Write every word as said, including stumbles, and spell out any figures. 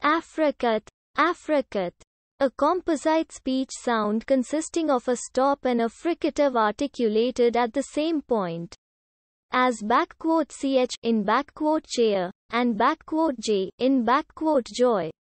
Affricate. Affricate. A composite speech sound consisting of a stop and a fricative articulated at the same point as backquote ch in backquote chair and backquote j in backquote joy.